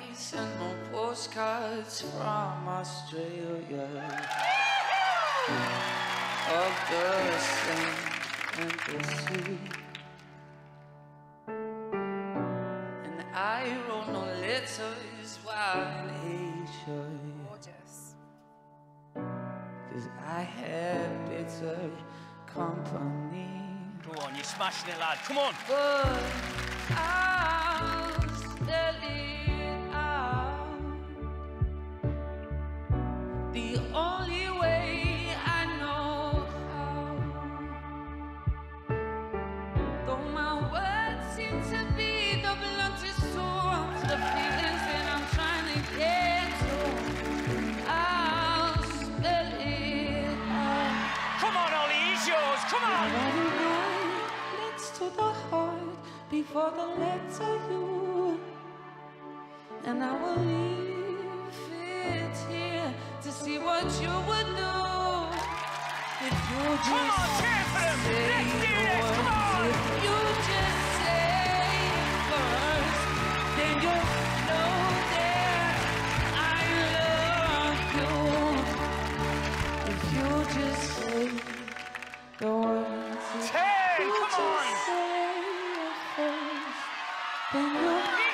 send more postcards from Australia of the same embassy. And I wrote no letters while in Asia. Gorgeous. 'Cause I had bitter company. Go on, you're smashing it, lad. Come on. But I'll spell it out the only way I know how. Though my words seem to be the bluntest tools, the feelings that I'm trying to get to, I'll spell it out. Come on, Ollie, he's yours. Come on. Let's to the heart before the letter U, and I will leave it here to see what you would do if you just Come on, cheer for him. say Let's do the this. Come words. on. If you just say it first, then you'll know that I love you. If you just say the words, if 10, you come just on. say it first, then you'll